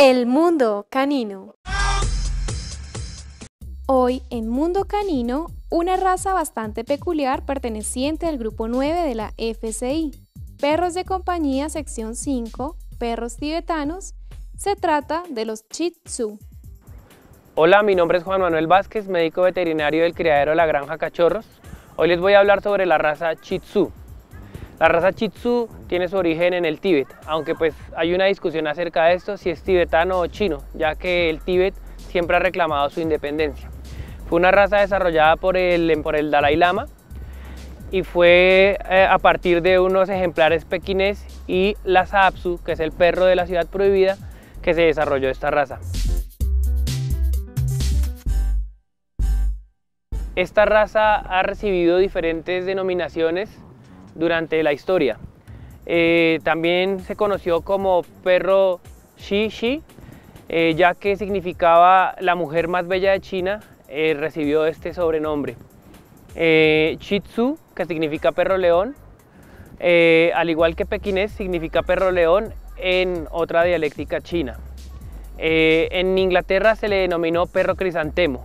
El mundo canino. Hoy en Mundo Canino, una raza bastante peculiar perteneciente al grupo 9 de la FCI, perros de compañía sección 5, perros tibetanos. Se trata de los Shih Tzu. Hola, mi nombre es Juan Manuel Vázquez, médico veterinario del criadero La Granja Cachorros. Hoy les voy a hablar sobre la raza Shih Tzu. La raza Shih Tzu tiene su origen en el Tíbet, aunque pues hay una discusión acerca de esto, si es tibetano o chino, ya que el Tíbet siempre ha reclamado su independencia. Fue una raza desarrollada por el Dalai Lama y fue a partir de unos ejemplares pequinés y Lhasa Apso, que es el perro de la ciudad prohibida, que se desarrolló esta raza. Esta raza ha recibido diferentes denominaciones durante la historia. También se conoció como perro Shi, ya que significaba la mujer más bella de China, recibió este sobrenombre. Shih Tzu, que significa perro león, al igual que pequinés, significa perro león en otra dialéctica china. En Inglaterra se le denominó perro crisantemo.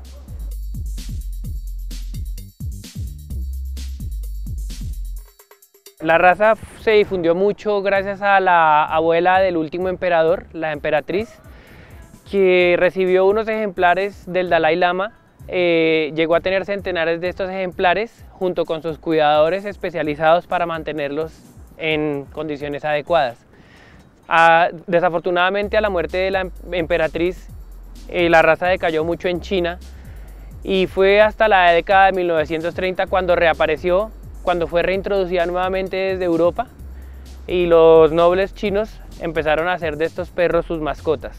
La raza se difundió mucho gracias a la abuela del último emperador, la emperatriz, que recibió unos ejemplares del Dalai Lama. Llegó a tener centenares de estos ejemplares junto con sus cuidadores especializados para mantenerlos en condiciones adecuadas. Desafortunadamente, a la muerte de la emperatriz, la raza decayó mucho en China y fue hasta la década de 1930 cuando reapareció, cuando fue reintroducida nuevamente desde Europa y los nobles chinos empezaron a hacer de estos perros sus mascotas.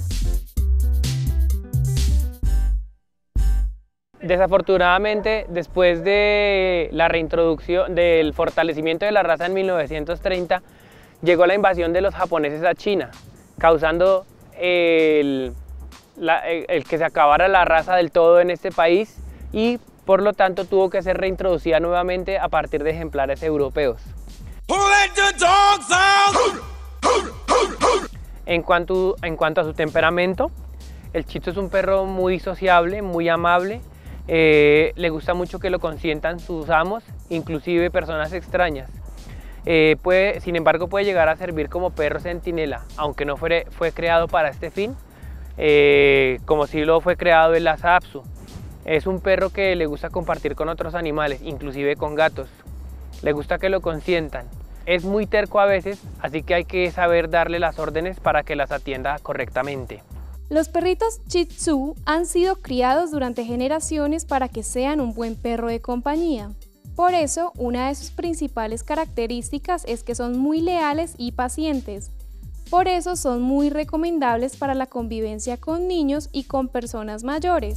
Desafortunadamente, después de la reintroducción, del fortalecimiento de la raza en 1930, llegó la invasión de los japoneses a China, causando el que se acabara la raza del todo en este país y por lo tanto tuvo que ser reintroducida nuevamente a partir de ejemplares europeos. En cuanto a su temperamento, el Shih Tzu es un perro muy sociable, muy amable. Le gusta mucho que lo consientan sus amos, inclusive personas extrañas. Sin embargo, puede llegar a servir como perro centinela, aunque no fue creado para este fin, como si lo fue creado el Lhasa Apso. Es un perro que le gusta compartir con otros animales, inclusive con gatos. Le gusta que lo consientan. Es muy terco a veces, así que hay que saber darle las órdenes para que las atienda correctamente. Los perritos Shih Tzu han sido criados durante generaciones para que sean un buen perro de compañía. Por eso, una de sus principales características es que son muy leales y pacientes. Por eso son muy recomendables para la convivencia con niños y con personas mayores.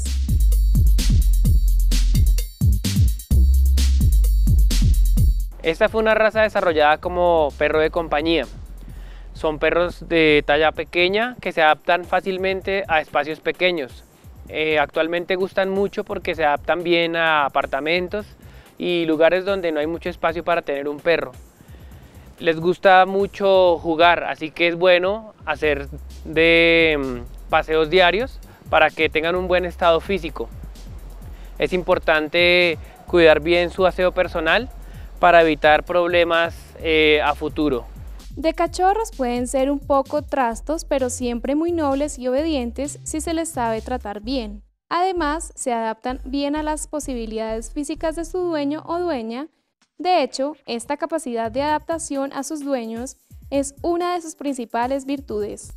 Esta fue una raza desarrollada como perro de compañía. Son perros de talla pequeña que se adaptan fácilmente a espacios pequeños. Actualmente gustan mucho porque se adaptan bien a apartamentos y lugares donde no hay mucho espacio para tener un perro. Les gusta mucho jugar, así que es bueno hacer paseos diarios para que tengan un buen estado físico. Es importante cuidar bien su aseo personal para evitar problemas a futuro. De cachorros pueden ser un poco trastos, pero siempre muy nobles y obedientes si se les sabe tratar bien. Además, se adaptan bien a las posibilidades físicas de su dueño o dueña. De hecho, esta capacidad de adaptación a sus dueños es una de sus principales virtudes.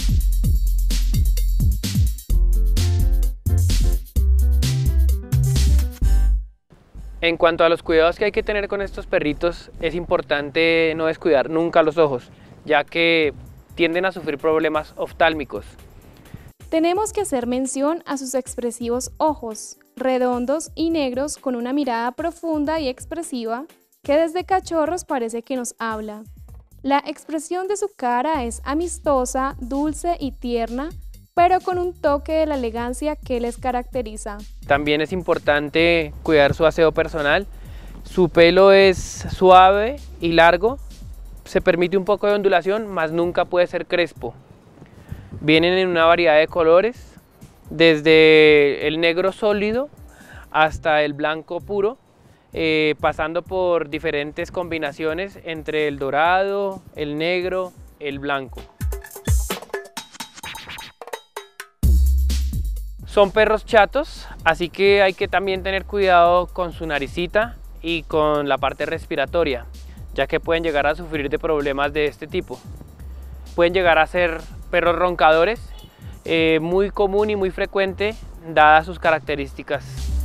En cuanto a los cuidados que hay que tener con estos perritos, es importante no descuidar nunca los ojos, ya que tienden a sufrir problemas oftálmicos. Tenemos que hacer mención a sus expresivos ojos, redondos y negros con una mirada profunda y expresiva que desde cachorros parece que nos habla. La expresión de su cara es amistosa, dulce y tierna, pero con un toque de la elegancia que les caracteriza. También es importante cuidar su aseo personal. Su pelo es suave y largo, se permite un poco de ondulación, mas nunca puede ser crespo. Vienen en una variedad de colores, desde el negro sólido hasta el blanco puro, pasando por diferentes combinaciones entre el dorado, el negro, el blanco. Son perros chatos, así que hay que también tener cuidado con su naricita y con la parte respiratoria, ya que pueden llegar a sufrir de problemas de este tipo. Pueden llegar a ser perros roncadores, muy común y muy frecuente dadas sus características.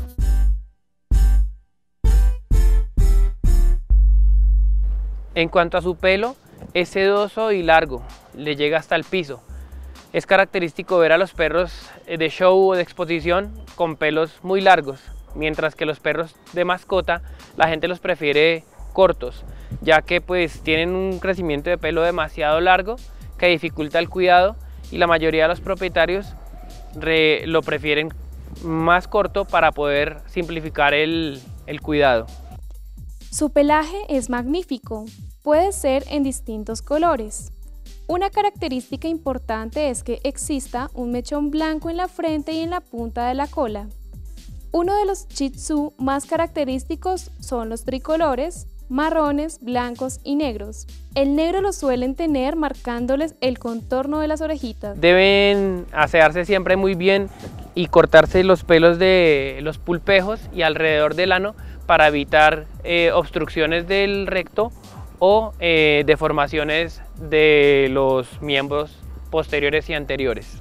En cuanto a su pelo, es sedoso y largo, le llega hasta el piso. Es característico ver a los perros de show o de exposición con pelos muy largos, mientras que los perros de mascota la gente los prefiere cortos, ya que pues tienen un crecimiento de pelo demasiado largo que dificulta el cuidado, y la mayoría de los propietarios lo prefieren más corto para poder simplificar el cuidado. Su pelaje es magnífico, puede ser en distintos colores. Una característica importante es que exista un mechón blanco en la frente y en la punta de la cola. Uno de los Shih Tzu más característicos son los tricolores, marrones, blancos y negros. El negro lo suelen tener marcándoles el contorno de las orejitas. Deben asearse siempre muy bien y cortarse los pelos de los pulpejos y alrededor del ano para evitar obstrucciones del recto o deformaciones de los miembros posteriores y anteriores.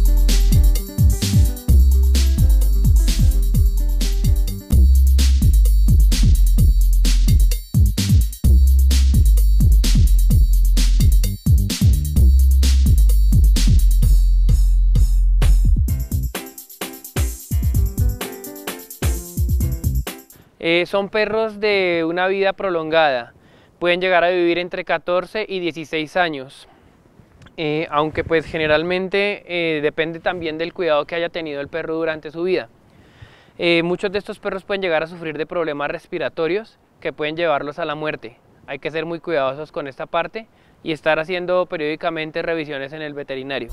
Son perros de una vida prolongada, pueden llegar a vivir entre 14 y 16 años, aunque pues generalmente depende también del cuidado que haya tenido el perro durante su vida. Muchos de estos perros pueden llegar a sufrir de problemas respiratorios que pueden llevarlos a la muerte. Hay que ser muy cuidadosos con esta parte y estar haciendo periódicamente revisiones en el veterinario.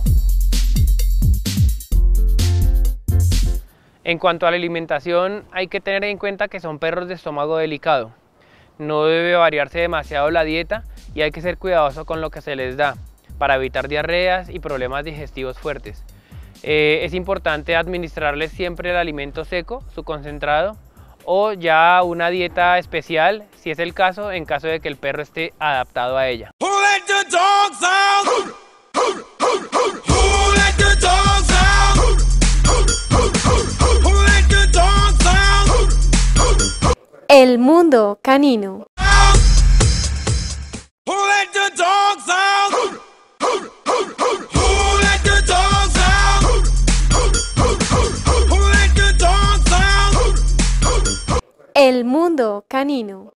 En cuanto a la alimentación, hay que tener en cuenta que son perros de estómago delicado. No debe variarse demasiado la dieta y hay que ser cuidadoso con lo que se les da para evitar diarreas y problemas digestivos fuertes. Es importante administrarles siempre el alimento seco, su concentrado, o ya una dieta especial, si es el caso, en caso de que el perro esté adaptado a ella. El mundo canino. El mundo canino.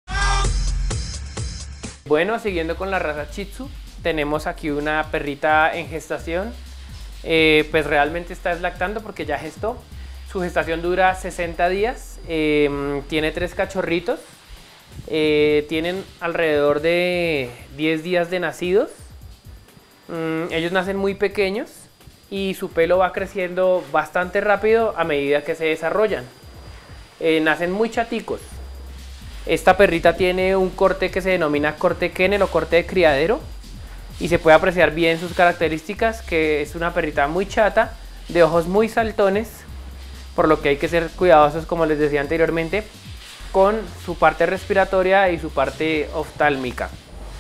Bueno, siguiendo con la raza Shih Tzu, tenemos aquí una perrita en gestación. Pues realmente está lactando porque ya gestó. Su gestación dura 60 días, tiene 3 cachorritos, tienen alrededor de 10 días de nacidos. Ellos nacen muy pequeños y su pelo va creciendo bastante rápido a medida que se desarrollan. Nacen muy chaticos. Esta perrita tiene un corte que se denomina corte kennel o corte de criadero y se puede apreciar bien sus características, que es una perrita muy chata, de ojos muy saltones, por lo que hay que ser cuidadosos, como les decía anteriormente, con su parte respiratoria y su parte oftálmica.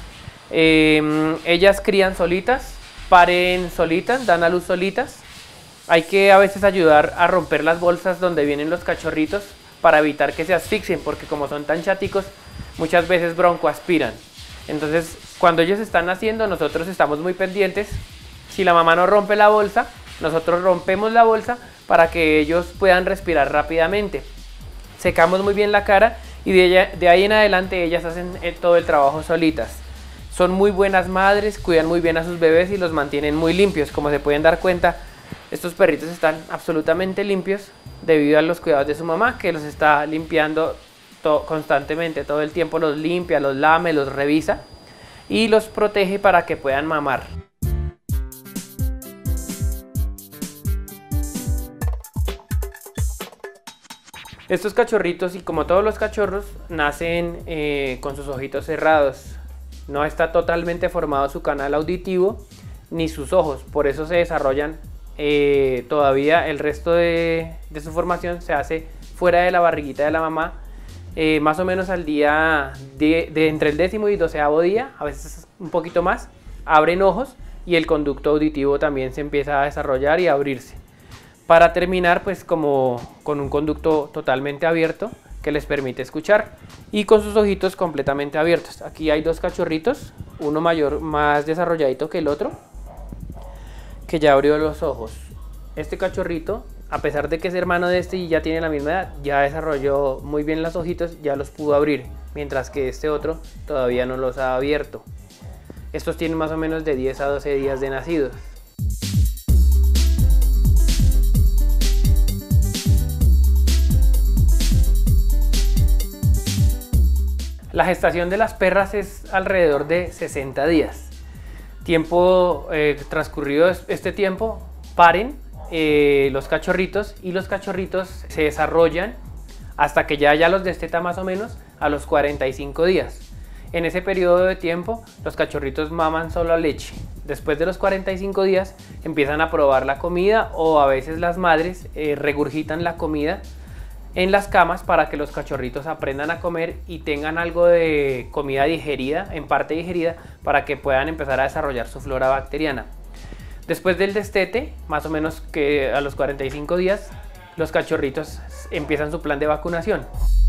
Ellas crían solitas, paren solitas, dan a luz solitas. Hay que a veces ayudar a romper las bolsas donde vienen los cachorritos para evitar que se asfixien, porque como son tan chaticos, muchas veces broncoaspiran. Entonces, cuando ellos están naciendo, nosotros estamos muy pendientes. Si la mamá no rompe la bolsa, nosotros rompemos la bolsa para que ellos puedan respirar rápidamente. Secamos muy bien la cara y de ahí en adelante ellas hacen todo el trabajo solitas. Son muy buenas madres, cuidan muy bien a sus bebés y los mantienen muy limpios. Como se pueden dar cuenta, estos perritos están absolutamente limpios debido a los cuidados de su mamá, que los está limpiando constantemente, todo el tiempo los limpia, los lame, los revisa y los protege para que puedan mamar. Estos cachorritos, y como todos los cachorros, nacen con sus ojitos cerrados. No está totalmente formado su canal auditivo ni sus ojos, por eso se desarrollan todavía el resto de su formación se hace fuera de la barriguita de la mamá, más o menos al día de entre el 10º y 12º día, a veces un poquito más, abren ojos y el conducto auditivo también se empieza a desarrollar y a abrirse. Para terminar, pues como con un conducto totalmente abierto que les permite escuchar y con sus ojitos completamente abiertos. Aquí hay dos cachorritos, uno mayor, más desarrolladito que el otro, que ya abrió los ojos. Este cachorrito, a pesar de que es hermano de este y ya tiene la misma edad, ya desarrolló muy bien los ojitos, ya los pudo abrir, mientras que este otro todavía no los ha abierto. Estos tienen más o menos de 10 a 12 días de nacidos. La gestación de las perras es alrededor de 60 días. Tiempo transcurrido este tiempo, paren los cachorritos y los cachorritos se desarrollan hasta que ya los desteta más o menos a los 45 días. En ese periodo de tiempo los cachorritos maman solo leche. Después de los 45 días empiezan a probar la comida o a veces las madres regurgitan la comida en las camas para que los cachorritos aprendan a comer y tengan algo de comida digerida, en parte digerida, para que puedan empezar a desarrollar su flora bacteriana. Después del destete, más o menos que a los 45 días, los cachorritos empiezan su plan de vacunación.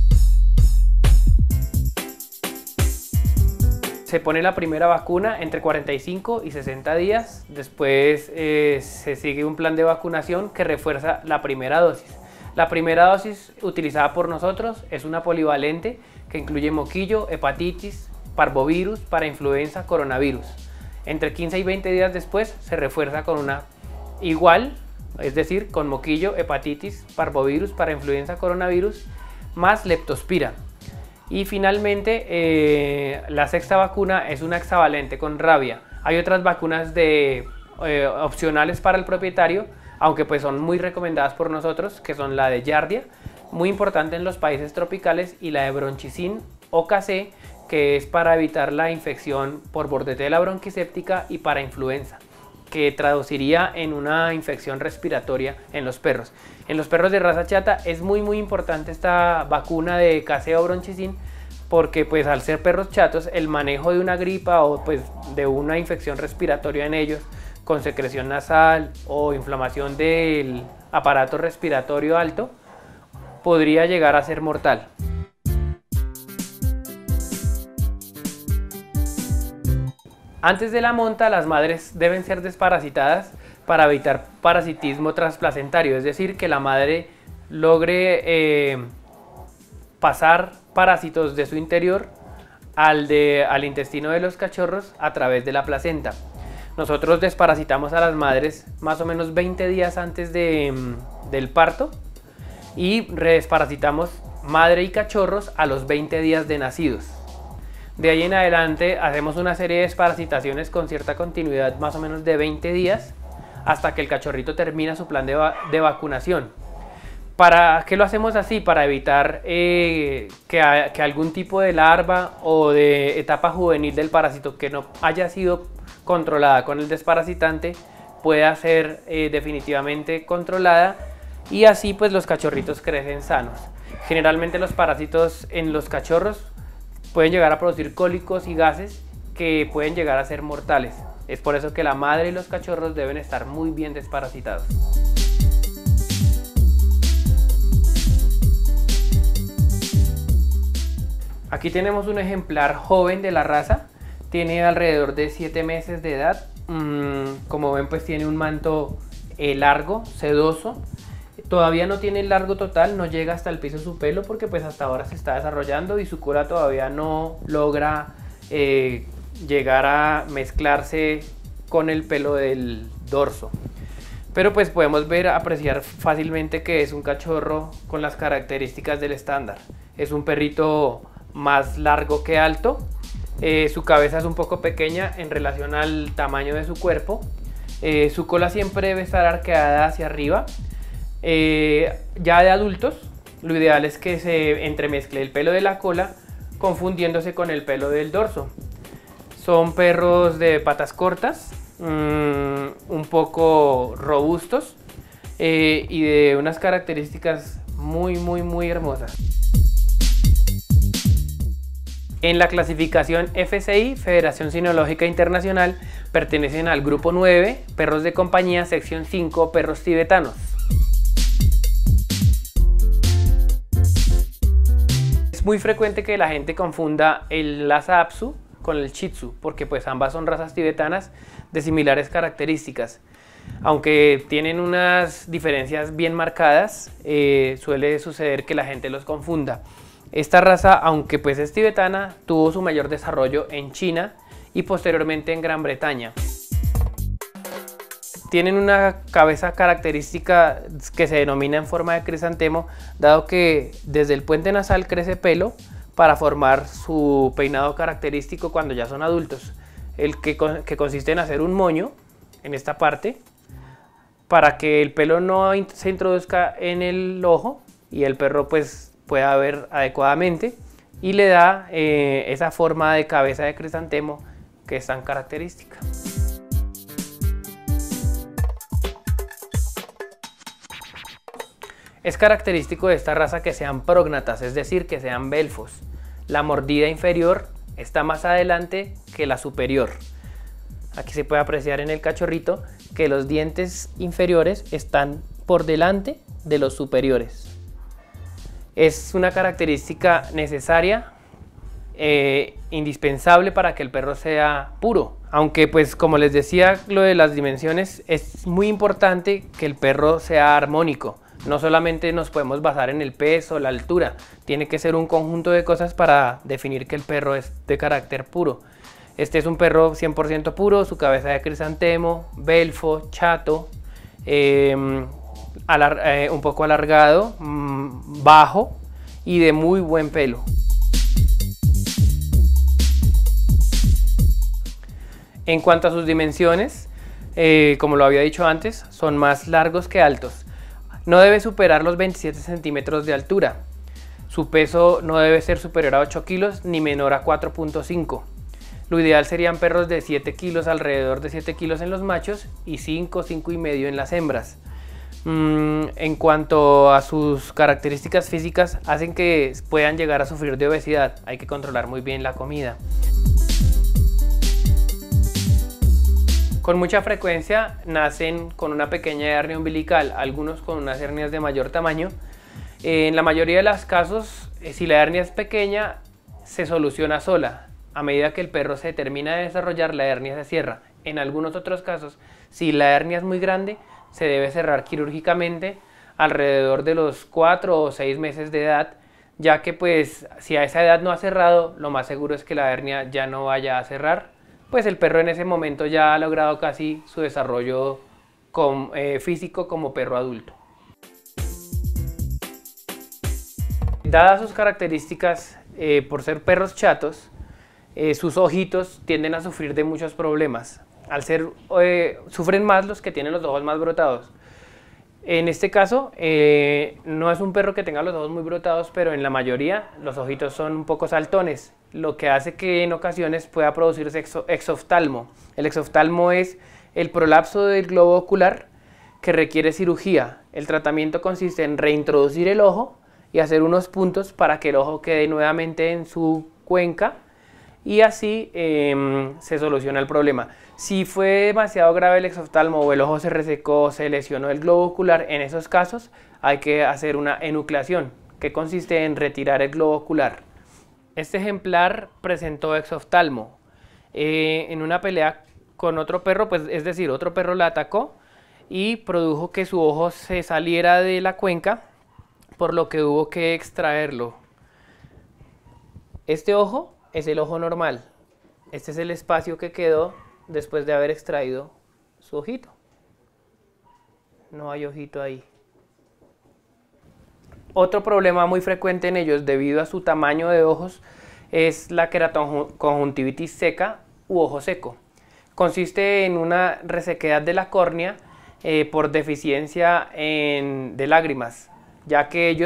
Se pone la primera vacuna entre 45 y 60 días, después se sigue un plan de vacunación que refuerza la primera dosis. La primera dosis utilizada por nosotros es una polivalente que incluye moquillo, hepatitis, parvovirus, parainfluenza, coronavirus. Entre 15 y 20 días después se refuerza con una igual, es decir, con moquillo, hepatitis, parvovirus, parainfluenza, coronavirus, más leptospira. Y finalmente la sexta vacuna es una hexavalente con rabia. Hay otras vacunas opcionales para el propietario, aunque pues son muy recomendadas por nosotros, que son la de Giardia, muy importante en los países tropicales, y la de Bronchicin o KC, que es para evitar la infección por bordetela bronquiséptica y para influenza, que traduciría en una infección respiratoria en los perros. En los perros de raza chata es muy importante esta vacuna de KC o Bronchicin, porque pues al ser perros chatos el manejo de una gripa o pues de una infección respiratoria en ellos con secreción nasal o inflamación del aparato respiratorio alto podría llegar a ser mortal. Antes de la monta, las madres deben ser desparasitadas para evitar parasitismo transplacentario, es decir, que la madre logre pasar parásitos de su interior al intestino de los cachorros a través de la placenta. Nosotros desparasitamos a las madres más o menos 20 días antes del parto y redesparasitamos madre y cachorros a los 20 días de nacidos. De ahí en adelante hacemos una serie de desparasitaciones con cierta continuidad, más o menos de 20 días, hasta que el cachorrito termina su plan de vacunación. ¿Para qué lo hacemos así? Para evitar que algún tipo de larva o de etapa juvenil del parásito que no haya sido controlada con el desparasitante pueda ser definitivamente controlada, y así pues los cachorritos crecen sanos. Generalmente los parásitos en los cachorros pueden llegar a producir cólicos y gases que pueden llegar a ser mortales. Es por eso que la madre y los cachorros deben estar muy bien desparasitados. Aquí tenemos un ejemplar joven de la raza, tiene alrededor de 7 meses de edad. Como ven, pues tiene un manto largo, sedoso. Todavía no tiene el largo total, no llega hasta el piso su pelo porque pues hasta ahora se está desarrollando y su cola todavía no logra llegar a mezclarse con el pelo del dorso. Pero pues podemos apreciar fácilmente que es un cachorro con las características del estándar. Es un perrito más largo que alto, su cabeza es un poco pequeña en relación al tamaño de su cuerpo, su cola siempre debe estar arqueada hacia arriba. Ya de adultos Lo ideal es que se entremezcle el pelo de la cola confundiéndose con el pelo del dorso. Son perros de patas cortas, un poco robustos y de unas características muy hermosas. En la clasificación FCI, Federación Cinológica Internacional, pertenecen al grupo 9, perros de compañía, sección 5, perros tibetanos. Es muy frecuente que la gente confunda el Lhasa Apso con el Shih Tzu, porque pues ambas son razas tibetanas de similares características. Aunque tienen unas diferencias bien marcadas, suele suceder que la gente los confunda. Esta raza, aunque pues es tibetana, tuvo su mayor desarrollo en China y posteriormente en Gran Bretaña. Tienen una cabeza característica que se denomina en forma de crisantemo, dado que desde el puente nasal crece pelo para formar su peinado característico cuando ya son adultos, que consiste en hacer un moño en esta parte para que el pelo no se introduzca en el ojo y el perro pues pueda ver adecuadamente, y le da esa forma de cabeza de crisantemo que es tan característica. Es característico de esta raza que sean prógnatas, es decir, que sean belfos. La mordida inferior está más adelante que la superior. Aquí se puede apreciar en el cachorrito que los dientes inferiores están por delante de los superiores. Es una característica necesaria, indispensable para que el perro sea puro. Aunque pues como les decía, lo de las dimensiones, es muy importante que el perro sea armónico. No solamente nos podemos basar en el peso, la altura, tiene que ser un conjunto de cosas para definir que el perro es de carácter puro. Este es un perro 100% puro, su cabeza de crisantemo, belfo, chato, un poco alargado, bajo y de muy buen pelo. En cuanto a sus dimensiones, como lo había dicho antes, son más largos que altos. No debe superar los 27 centímetros de altura. Su peso no debe ser superior a 8 kilos ni menor a 4.5. Lo ideal serían perros de 7 kilos, alrededor de 7 kilos en los machos y 5 y medio en las hembras. En cuanto a sus características físicas, hacen que puedan llegar a sufrir de obesidad. Hay que controlar muy bien la comida. Con mucha frecuencia nacen con una pequeña hernia umbilical, algunos con unas hernias de mayor tamaño. En la mayoría de los casos, si la hernia es pequeña, se soluciona sola. A medida que el perro se termina de desarrollar, la hernia se cierra. En algunos otros casos, si la hernia es muy grande, se debe cerrar quirúrgicamente alrededor de los 4 o 6 meses de edad, ya que pues si a esa edad no ha cerrado, lo más seguro es que la hernia ya no vaya a cerrar. Pues el perro en ese momento ya ha logrado casi su desarrollo físico como perro adulto. Dadas sus características, por ser perros chatos, sus ojitos tienden a sufrir de muchos problemas. Sufren más los que tienen los ojos más brotados. En este caso, no es un perro que tenga los ojos muy brotados, pero en la mayoría los ojitos son un poco saltones, lo que hace que en ocasiones pueda producirse exoftalmo. El exoftalmo es el prolapso del globo ocular que requiere cirugía. El tratamiento consiste en reintroducir el ojo y hacer unos puntos para que el ojo quede nuevamente en su cuenca y así se soluciona el problema. Si fue demasiado grave el exoftalmo o el ojo se resecó, se lesionó el globo ocular, en esos casos hay que hacer una enucleación, que consiste en retirar el globo ocular. Este ejemplar presentó exoftalmo. En una pelea con otro perro, pues es decir, otro perro la atacó y produjo que su ojo se saliera de la cuenca, por lo que hubo que extraerlo. Este ojo es el ojo normal. Este es el espacio que quedó después de haber extraído su ojito. No hay ojito ahí. Otro problema muy frecuente en ellos debido a su tamaño de ojos es la queratoconjuntivitis seca u ojo seco. Consiste en una resequedad de la córnea por deficiencia de lágrimas, ya que ellos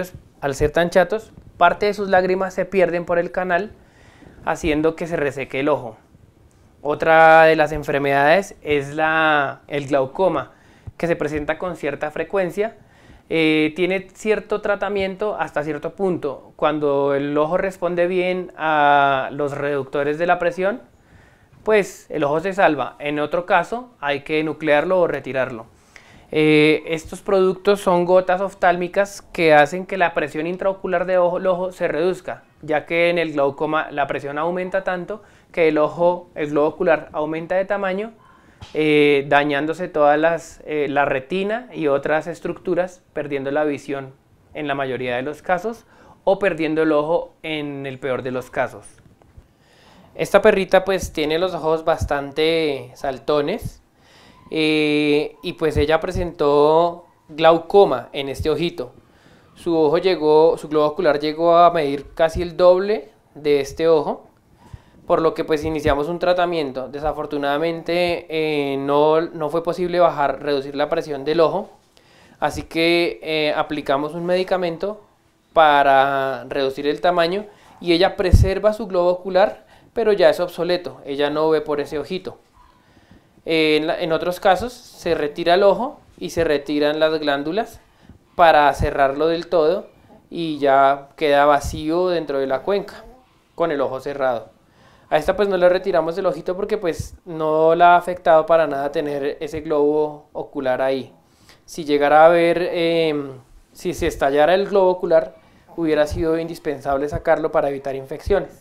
al ser tan chatos, parte de sus lágrimas se pierden por el canal, haciendo que se reseque el ojo. Otra de las enfermedades es el glaucoma, que se presenta con cierta frecuencia. Tiene cierto tratamiento hasta cierto punto. Cuando el ojo responde bien a los reductores de la presión, pues el ojo se salva. En otro caso hay que nuclearlo o retirarlo. Estos productos son gotas oftálmicas que hacen que la presión intraocular del ojo se reduzca, ya que en el glaucoma la presión aumenta tanto que el globo ocular aumenta de tamaño, dañándose todas la retina y otras estructuras, perdiendo la visión en la mayoría de los casos o perdiendo el ojo en el peor de los casos. Esta perrita pues tiene los ojos bastante saltones y pues ella presentó glaucoma en este ojito. Su globo ocular llegó a medir casi el doble de este ojo, por lo que pues iniciamos un tratamiento. Desafortunadamente no fue posible reducir la presión del ojo, así que aplicamos un medicamento para reducir el tamaño y ella preserva su globo ocular, pero ya es obsoleto, ella no ve por ese ojito. En otros casos se retira el ojo y se retiran las glándulas para cerrarlo del todo y ya queda vacío dentro de la cuenca con el ojo cerrado. A esta pues no le retiramos el ojito porque pues no la ha afectado para nada tener ese globo ocular ahí. Si llegara a ver, si se estallara el globo ocular, hubiera sido indispensable sacarlo para evitar infecciones.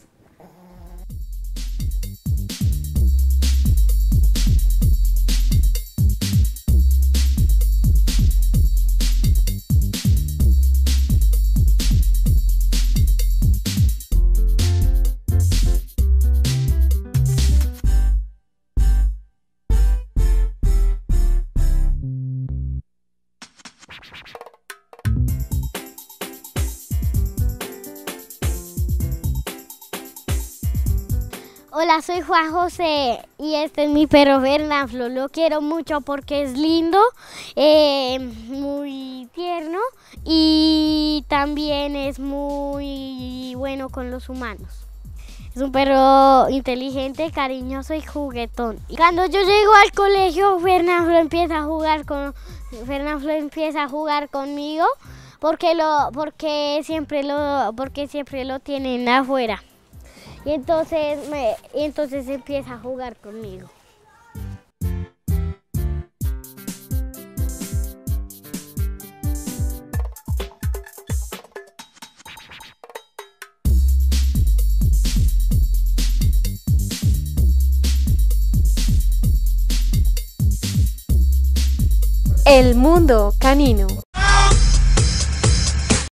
Hola, soy Juan José y este es mi perro Fernanfloo. Lo quiero mucho porque es lindo, muy tierno y también es muy bueno con los humanos. Es un perro inteligente, cariñoso y juguetón. Y cuando yo llego al colegio, Fernanfloo empieza a jugar conmigo porque siempre lo tienen afuera. Y entonces empieza a jugar conmigo. El mundo canino.